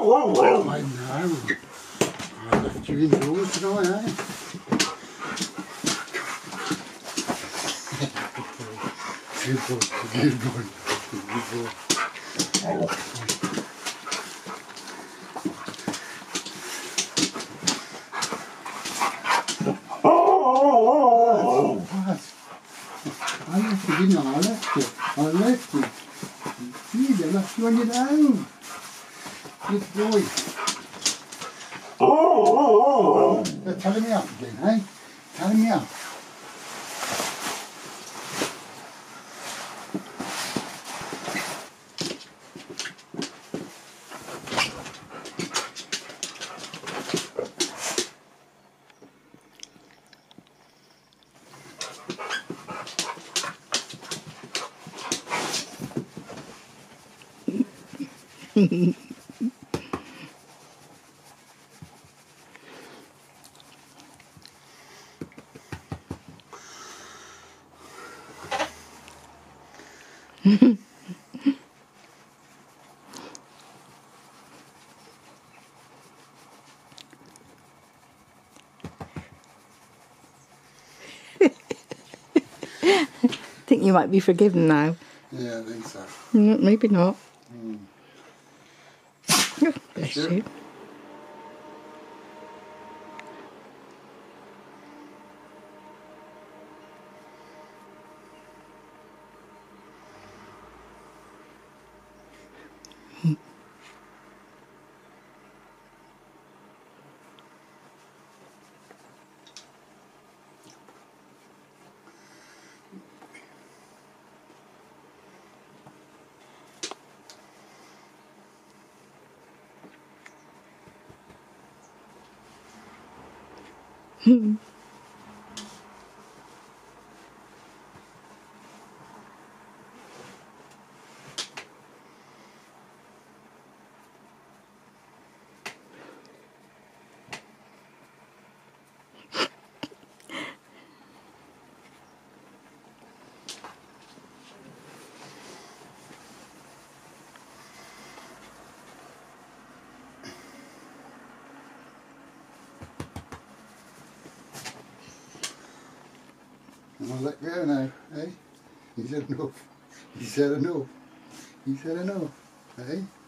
I know. I'll let you indoors tonight, eh? Good boy, good boy, good boy. I left you, didn't I? I left you. I left you on your own. Good boy. They're telling me up again, eh? Telling me up. I think you might be forgiven now. Yeah, I think so. Maybe not. Mm. Oh, bless you. And I'll let go now, eh? He said enough. He said enough. He said enough, eh?